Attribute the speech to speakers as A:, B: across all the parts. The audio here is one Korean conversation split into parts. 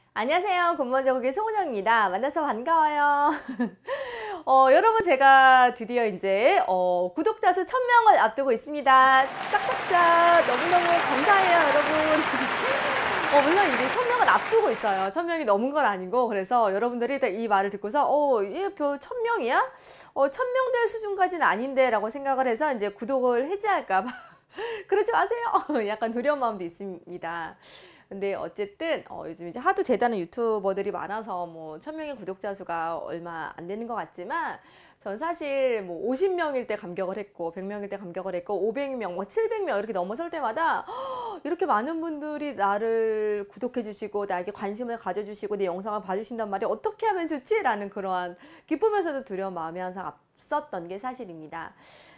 A: 안녕하세요. 굿모닝 제국의 송은영입니다. 만나서 반가워요. 여러분 제가 드디어 이제 구독자 수 1000명을 앞두고 있습니다. 짝짝짝 너무너무 감사해요, 여러분. 물론 이제 1000명을 앞두고 있어요. 1000명이 넘은 건 아니고, 그래서 여러분들이 이 말을 듣고서 이게 별 1000명이야? 1000명대 수준까지는 아닌데 라고 생각을 해서 이제 구독을 해지할까 봐 그러지 마세요. 약간 두려운 마음도 있습니다. 근데 어쨌든 요즘 이제 하도 대단한 유튜버들이 많아서 뭐 1000명의 구독자 수가 얼마 안 되는 것 같지만, 전 사실 뭐 50명일 때 감격을 했고 100명일 때 감격을 했고 500명, 뭐 700명 이렇게 넘어설 때마다 이렇게 많은 분들이 나를 구독해 주시고 나에게 관심을 가져주시고 내 영상을 봐주신단 말이 어떻게 하면 좋지? 라는 그러한 기쁘면서도 두려운 마음이 항상 앞섰던 게 사실입니다.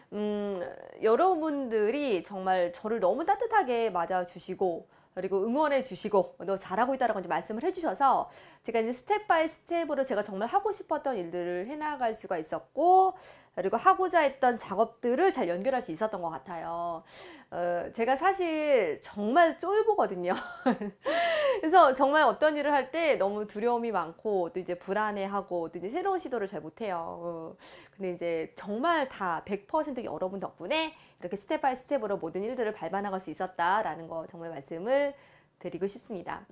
A: 여러분들이 정말 저를 너무 따뜻하게 맞아주시고 그리고 응원해 주시고 너 잘하고 있다라고 이제 말씀을 해주셔서 제가 이제 스텝 바이 스텝으로 제가 정말 하고 싶었던 일들을 해나갈 수가 있었고, 그리고 하고자 했던 작업들을 잘 연결할 수 있었던 것 같아요. 제가 사실 정말 쫄보거든요. 그래서 정말 어떤 일을 할 때 너무 두려움이 많고 또 이제 불안해하고 또 이제 새로운 시도를 잘 못해요. 근데 이제 정말 다 100% 여러분 덕분에 이렇게 스텝 바이 스텝으로 모든 일들을 밟아나갈 수 있었다라는 거 정말 말씀을 드리고 싶습니다.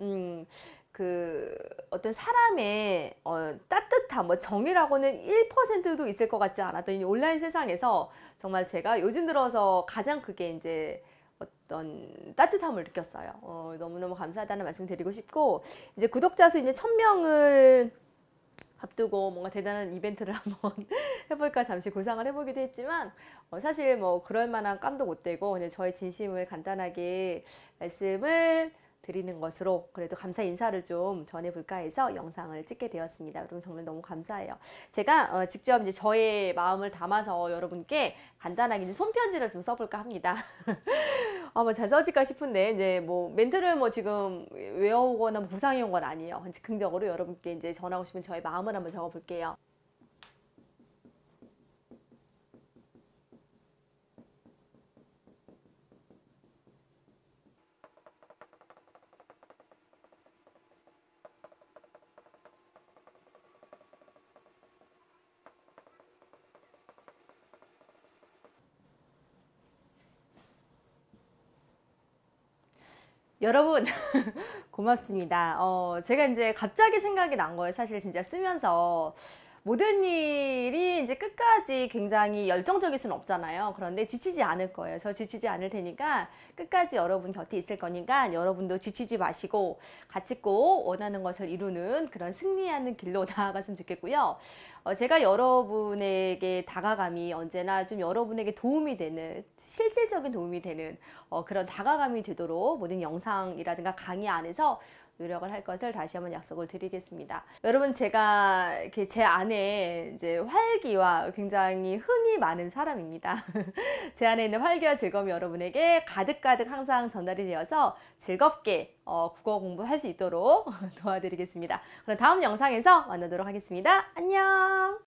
A: 어떤 사람의 따뜻함, 뭐 정이라고는 1%도 있을 것 같지 않았던 이 온라인 세상에서 정말 제가 요즘 들어서 가장 크게 이제 어떤 따뜻함을 느꼈어요. 너무너무 감사하다는 말씀 드리고 싶고, 이제 구독자 수 이제 1000명을 앞두고 뭔가 대단한 이벤트를 한번 해볼까 잠시 구상을 해보기도 했지만, 사실 뭐 그럴 만한 깜도 못 되고 그냥 저의 진심을 간단하게 말씀을 드리는 것으로 그래도 감사 인사를 좀 전해볼까 해서 영상을 찍게 되었습니다. 여러분 정말 너무 감사해요. 제가 직접 이제 저의 마음을 담아서 여러분께 간단하게 이제 손편지를 좀 써볼까 합니다. 뭐 잘 써질까 싶은데 이제 뭐 멘트를 뭐 지금 외워오거나 뭐 구상해온 건 아니에요. 즉흥적으로 여러분께 이제 전하고 싶은 저의 마음을 한번 적어볼게요. 여러분 고맙습니다. 제가 이제 갑자기 생각이 난 거예요. 사실 진짜 쓰면서 모든 일이 이제 끝까지 굉장히 열정적일 수는 없잖아요. 그런데 지치지 않을 거예요. 저 지치지 않을 테니까 끝까지 여러분 곁에 있을 거니까 여러분도 지치지 마시고 같이 꼭 원하는 것을 이루는 그런 승리하는 길로 나아갔으면 좋겠고요. 제가 여러분에게 다가감이 언제나 좀 여러분에게 도움이 되는, 실질적인 도움이 되는 그런 다가감이 되도록 모든 영상이라든가 강의 안에서 노력을 할 것을 다시 한번 약속을 드리겠습니다. 여러분 제가 이렇게 제 안에 이제 활기와 굉장히 흥이 많은 사람입니다. 제 안에 있는 활기와 즐거움이 여러분에게 가득가득 항상 전달이 되어서 즐겁게 국어 공부할 수 있도록 도와드리겠습니다. 그럼 다음 영상에서 만나도록 하겠습니다. 안녕.